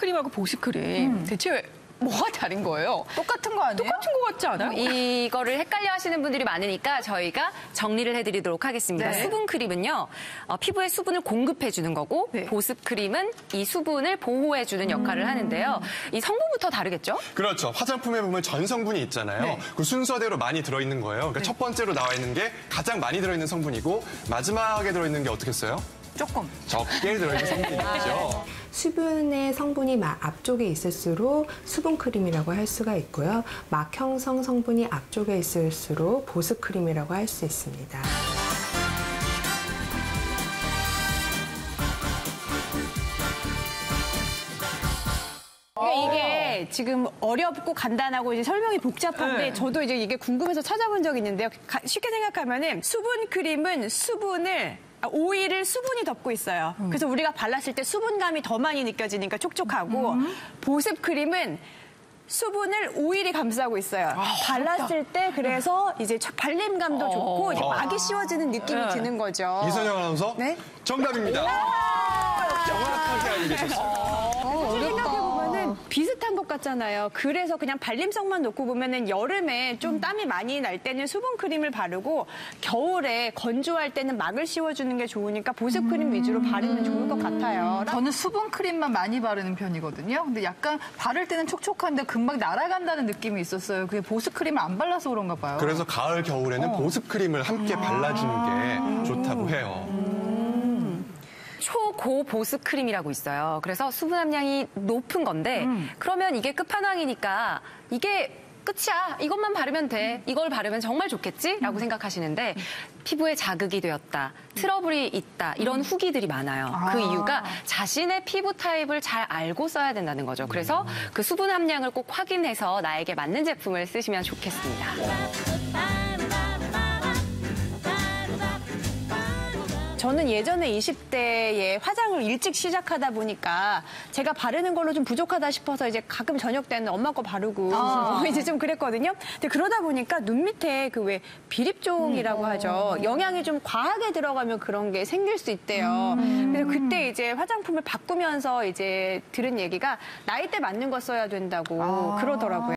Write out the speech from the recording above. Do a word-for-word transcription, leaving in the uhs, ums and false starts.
크림하고 보습크림 음. 대체 뭐가 다른 거예요? 똑같은 거 아니에요? 똑같은 거 같지 않아요? 이거를 헷갈려 하시는 분들이 많으니까 저희가 정리를 해드리도록 하겠습니다. 네. 수분크림은요, 어, 피부에 수분을 공급해주는 거고, 네. 보습크림은 이 수분을 보호해주는 역할을 음. 하는데요. 이 성분부터 다르겠죠? 그렇죠. 화장품에 보면 전 성분이 있잖아요. 네. 그 순서대로 많이 들어있는 거예요. 그러니까 네. 첫 번째로 나와 있는 게 가장 많이 들어있는 성분이고, 마지막에 들어있는 게 어떻게 써요? 조금. 적게 들어있는 성분이죠. 수분의 성분이 앞쪽에 있을수록 수분크림이라고 할 수가 있고요. 막 형성 성분이 앞쪽에 있을수록 보습크림이라고 할 수 있습니다. 그러니까 이게 지금 어렵고 간단하고 이제 설명이 복잡한데 네. 저도 이제 이게 궁금해서 찾아본 적이 있는데요. 가, 쉽게 생각하면은 수분 크림은 수분을 오일을 수분이 덮고 있어요. 음. 그래서 우리가 발랐을 때 수분감이 더 많이 느껴지니까 촉촉하고 음. 보습 크림은 수분을 오일이 감싸고 있어요. 아, 발랐을 때 그래서 이제 발림감도 어. 좋고 이제 막이 씌워지는 느낌이 네. 드는 거죠. 이선영 아나운서 네? 정답입니다. 정확하게 알고 계셨어요. 생각해보면은 비슷한 것 같잖아요. 그래서 그냥 발림성만 놓고 보면은 여름에 좀 음. 땀이 많이 날 때는 수분 크림을 바르고 겨울에 건조할 때는 막을 씌워주는 게 좋으니까 보습 크림 음. 위주로 바르면 좋을 것 같아요. 저는 수분 크림만 많이 바르는 편이거든요. 근데 약간 바를 때는 촉촉한데 금방 날아간다는 느낌이 있었어요. 그게 보습 크림을 안 발라서 그런가 봐요. 그래서 가을, 겨울에는 어. 보습 크림을 함께 발라주는 게 좋다고 해요. 초고 보습 크림이라고 있어요. 그래서 수분 함량이 높은 건데 음. 그러면 이게 끝판왕이니까 이게 끝이야. 이것만 바르면 돼. 이걸 바르면 정말 좋겠지? 라고 음. 생각하시는데 피부에 자극이 되었다. 트러블이 있다. 이런 음. 후기들이 많아요. 아. 그 이유가 자신의 피부 타입을 잘 알고 써야 된다는 거죠. 그래서 음. 그 수분 함량을 꼭 확인해서 나에게 맞는 제품을 쓰시면 좋겠습니다. 저는 예전에 이십 대에 화장을 일찍 시작하다 보니까 제가 바르는 걸로 좀 부족하다 싶어서 이제 가끔 저녁 때는 엄마 거 바르고 아. 이제 좀 그랬거든요. 근데 그러다 보니까 눈 밑에 그 왜 비립종이라고 음. 하죠. 영양이 좀 과하게 들어가면 그런 게 생길 수 있대요. 음. 그래서 그때 이제 화장품을 바꾸면서 이제 들은 얘기가 나이대 맞는 거 써야 된다고 아. 그러더라고요.